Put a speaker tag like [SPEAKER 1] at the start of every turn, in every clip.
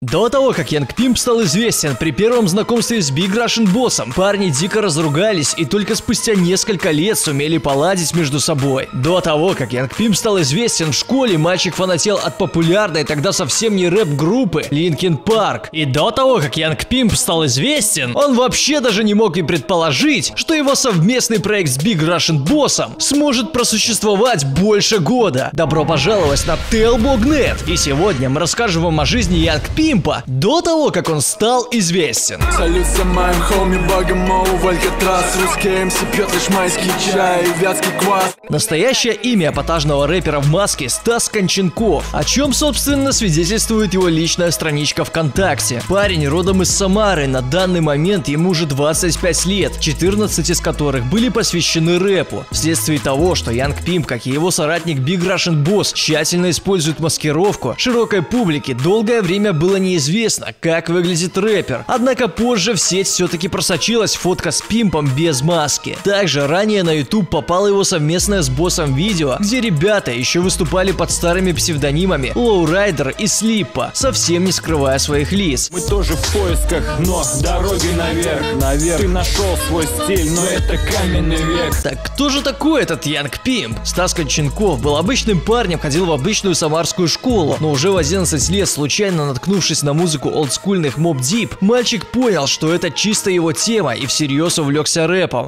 [SPEAKER 1] До того, как Янг Пимп стал известен при первом знакомстве с Big Russian Boss'ом, парни дико разругались и только спустя несколько лет сумели поладить между собой. До того, как Янг Пимп стал известен в школе, мальчик фанател от популярной тогда совсем не рэп-группы Linkin Park. И до того, как Янг Пимп стал известен, он вообще даже не мог и предположить, что его совместный проект с Big Russian Boss'ом сможет просуществовать больше года. Добро пожаловать на Tailbog.net, и сегодня мы расскажем вам о жизни Янг Пимпа до того, как он стал известен.
[SPEAKER 2] Салют самым хоми Богомолу в Алькатрас. Русский МС пьет лишь майский чай и вятский квас.
[SPEAKER 1] Настоящее имя эпатажного рэпера в маске — Стас Конченков, о чем, собственно, свидетельствует его личная страничка ВКонтакте. Парень родом из Самары, на данный момент ему уже 25 лет, 14 из которых были посвящены рэпу. Вследствие того, что Янг Пимп, как и его соратник Big Russian Boss, тщательно используют маскировку, широкой публике долгое время было неизвестно, как выглядит рэпер. Однако позже в сеть все-таки просочилась фотка с Пимпом без маски. Также ранее на YouTube попало его совместное с Боссом видео, где ребята еще выступали под старыми псевдонимами Лоурайдер и Слиппа, совсем не скрывая своих лиц.
[SPEAKER 2] Мы тоже в поисках, но дорогой наверх. Ты нашел свой стиль, но это каменный век.
[SPEAKER 1] Так кто же такой этот Янг Пимп? Стас Конченков был обычным парнем, ходил в обычную самарскую школу, но уже в 11 лет, случайно наткнувшись на музыку олдскульных Mobb Deep, мальчик понял, что это чисто его тема, и всерьез увлекся рэпом.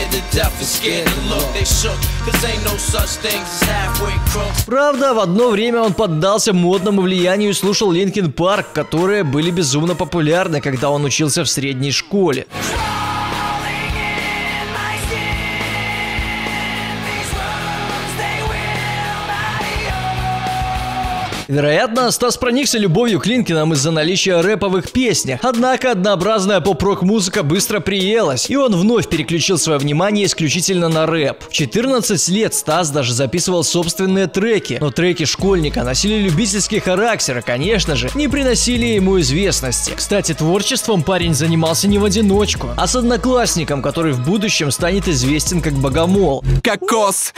[SPEAKER 1] Правда, в одно время он поддался модному влиянию и слушал Linkin Park, которые были безумно популярны, когда он учился в средней школе. Вероятно, Стас проникся любовью к Линкинам из-за наличия рэпа в их песнях, однако однообразная поп-рок музыка быстро приелась, и он вновь переключил свое внимание исключительно на рэп. В 14 лет Стас даже записывал собственные треки, но треки школьника носили любительский характер и, конечно же, не приносили ему известности. Кстати, творчеством парень занимался не в одиночку, а с одноклассником, который в будущем станет известен как Богомол.
[SPEAKER 2] Кокос,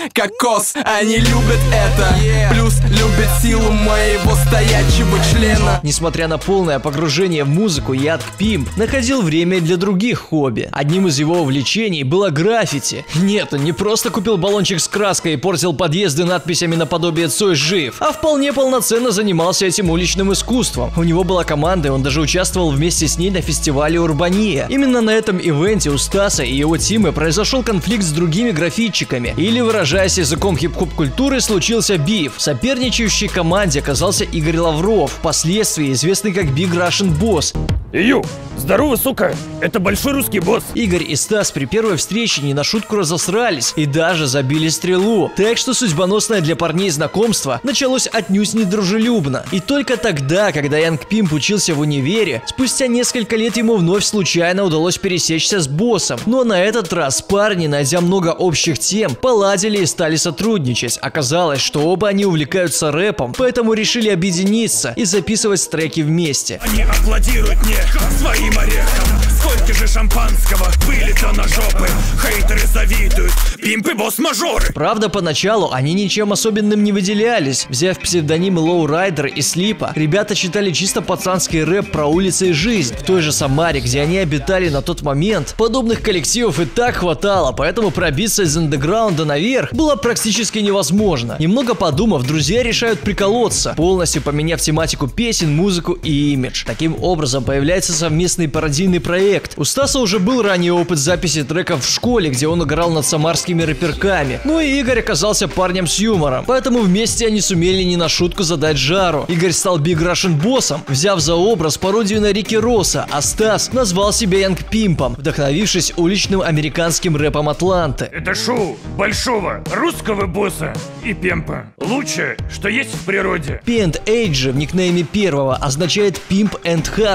[SPEAKER 2] они любят это. Плюс любят силу моего стоячего члена.
[SPEAKER 1] Несмотря на полное погружение в музыку, Янг Пимп находил время для других хобби. Одним из его увлечений было граффити. Нет, он не просто купил баллончик с краской и портил подъезды надписями наподобие «Цой жив», а вполне полноценно занимался этим уличным искусством. У него была команда, и он даже участвовал вместе с ней на фестивале Урбания. Именно на этом ивенте у Стаса и его тимы произошел конфликт с другими граффитчиками, или, выражаясь языком хип-хоп культуры, случился биф. В соперничающей команде оказался Игорь Лавров, впоследствии известный как Big Russian Boss.
[SPEAKER 3] Ю, здорово, сука, это большой русский босс.
[SPEAKER 1] Игорь и Стас при первой встрече не на шутку разосрались и даже забили стрелу. Так что судьбоносное для парней знакомство началось отнюдь недружелюбно. И только тогда, когда Янг Пимп учился в универе, спустя несколько лет ему вновь случайно удалось пересечься с Боссом. Но на этот раз парни, найдя много общих тем, поладили и стали сотрудничать. Оказалось, что оба они увлекаются рэпом, поэтому решили объединиться и записывать треки вместе.
[SPEAKER 3] Они аплодируют мне своим орехом. Сколько же шампанского вылито на жопы. Хейтеры завидуют, пимпы босс-мажоры.
[SPEAKER 1] Правда, поначалу они ничем особенным не выделялись. Взяв псевдонимы Лоурайдер и Слипа, ребята читали чисто пацанский рэп про улицы и жизнь. В той же Самаре, где они обитали на тот момент, подобных коллективов и так хватало, поэтому пробиться из андеграунда наверх было практически невозможно. Немного подумав, друзья решают приколоться, полностью поменяв тематику песен, музыку и имидж. Таким образом появляется совместный пародийный проект. У Стаса уже был ранее опыт записи треков в школе, где он играл над самарскими рэперками. Ну и Игорь оказался парнем с юмором, поэтому вместе они сумели не на шутку задать жару. Игорь стал Big Russian Боссом, взяв за образ пародию на Рики Росса, а Стас назвал себя Янг Пимпом, вдохновившись уличным американским рэпом Атланты.
[SPEAKER 3] Это шоу большого русского босса и пимпа. Лучшее, что есть в природе.
[SPEAKER 1] P&H же в никнейме первого означает Pimp and Hustler,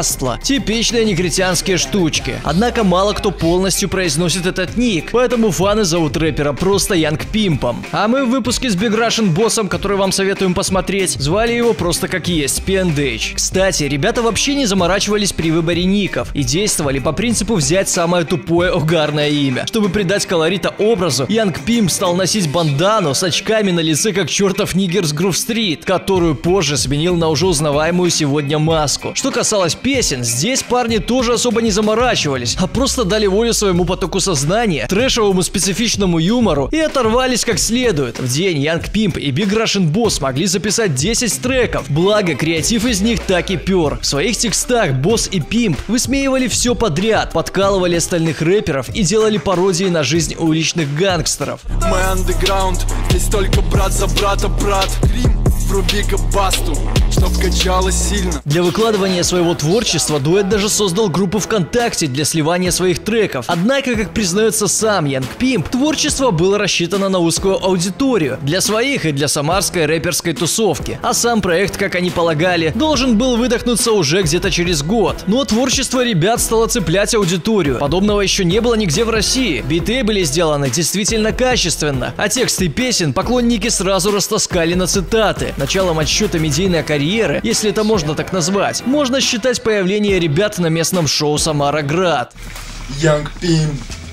[SPEAKER 1] Типичные негритянские штучки. Однако мало кто полностью произносит этот ник, поэтому фаны зовут рэпера просто Янг Пимпом. А мы в выпуске с Big Russian Boss'ом, который вам советуем посмотреть, звали его просто как есть, PNH. Кстати, ребята вообще не заморачивались при выборе ников и действовали по принципу взять самое тупое угарное имя. Чтобы придать колорита образу, Янг Пимп стал носить бандану с очками на лице как чертов нигер с Грув-стрит, которую позже сменил на уже узнаваемую сегодня маску. Что касалось песен, здесь парни тоже особо не заморачивались, а просто дали волю своему потоку сознания, трэшевому специфичному юмору и оторвались как следует. В день Янг Пимп и Big Russian Boss могли записать 10 треков, благо креатив из них так и пер. В своих текстах Босс и Пимп высмеивали все подряд, подкалывали остальных рэперов и делали пародии на жизнь уличных гангстеров.
[SPEAKER 4] Мы андеграунд, здесь только брат за брата, брат. Рим, вруби-ка басту, чтоб качалось сильно.
[SPEAKER 1] Для выкладывания своего творчества дуэт даже создал группу ВКонтакте для сливания своих треков. Однако, как признается сам Янг Пимп, творчество было рассчитано на узкую аудиторию, для своих и для самарской рэперской тусовки. А сам проект, как они полагали, должен был выдохнуться уже где-то через год. Но творчество ребят стало цеплять аудиторию. Подобного еще не было нигде в России. Биты были сделаны действительно качественно, а тексты песен поклонники сразу растаскали на цитаты. Началом отсчета медийной карьеры, если это можно так назвать, можно считать появление ребят на местном шоу «Самара-Град».
[SPEAKER 5] Янг Пимп,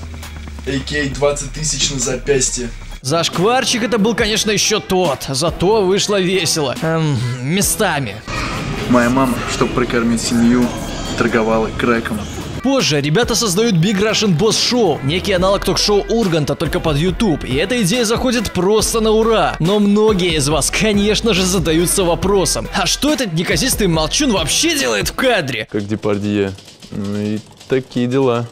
[SPEAKER 5] а.к.а. 20 тысяч на запястье.
[SPEAKER 1] Зашкварчик это был, конечно, еще тот, зато вышло весело. Местами.
[SPEAKER 5] Моя мама, чтобы прокормить семью, торговала крэком.
[SPEAKER 1] Позже ребята создают Big Russian Boss Show, некий аналог ток-шоу Урганта, только под YouTube, и эта идея заходит просто на ура. Но многие из вас, конечно же, задаются вопросом: а что этот неказистый молчун вообще делает в кадре?
[SPEAKER 6] Как Депардье. Ну и такие дела.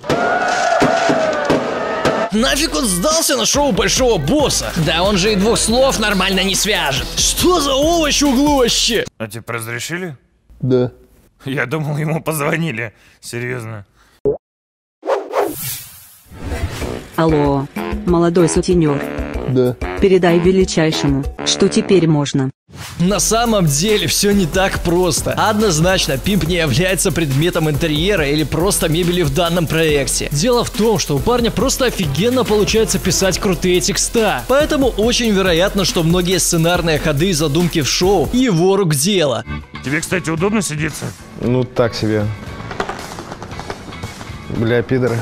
[SPEAKER 1] Нафиг он сдался на шоу Большого Босса? Да он же и двух слов нормально не свяжет. Что за овощ в углу вообще?
[SPEAKER 7] А тебе разрешили?
[SPEAKER 6] Да.
[SPEAKER 7] Я думал, ему позвонили. Серьезно.
[SPEAKER 8] Алло, молодой сутенер.
[SPEAKER 6] Да.
[SPEAKER 8] Передай величайшему, что теперь можно.
[SPEAKER 1] На самом деле все не так просто. Однозначно, Пимп не является предметом интерьера или просто мебели в данном проекте. Дело в том, что у парня просто офигенно получается писать крутые текста. Поэтому очень вероятно, что многие сценарные ходы и задумки в шоу его рук дело.
[SPEAKER 7] Тебе, кстати, удобно сидеться?
[SPEAKER 6] Ну так себе. Бля, пидоры.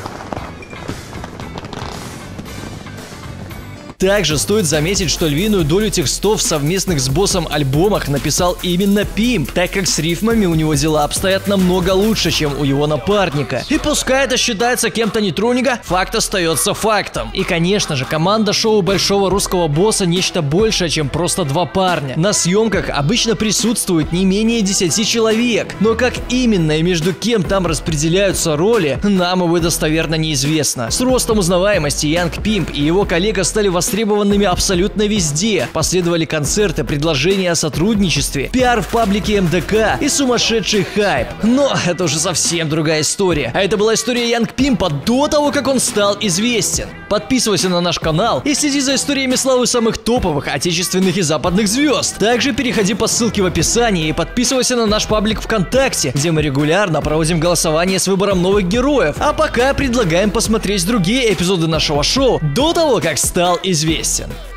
[SPEAKER 1] Также стоит заметить, что львиную долю текстов в совместных с Боссом альбомах написал именно Пимп, так как с рифмами у него дела обстоят намного лучше, чем у его напарника. И пускай это считается кем-то нетроника, факт остается фактом. И конечно же, команда шоу Большого Русского Босса нечто большее, чем просто два парня. На съемках обычно присутствует не менее 10 человек, но как именно и между кем там распределяются роли, нам, увы, достоверно неизвестно. С ростом узнаваемости Янг Пимп и его коллега стали востребованными абсолютно везде. Последовали концерты, предложения о сотрудничестве, пиар в паблике МДК и сумасшедший хайп. Но это уже совсем другая история. А это была история Янг Пимпа до того, как он стал известен. Подписывайся на наш канал и следи за историями славы самых топовых отечественных и западных звезд. Также переходи по ссылке в описании и подписывайся на наш паблик ВКонтакте, где мы регулярно проводим голосование с выбором новых героев. А пока предлагаем посмотреть другие эпизоды нашего шоу до того, как стал известен.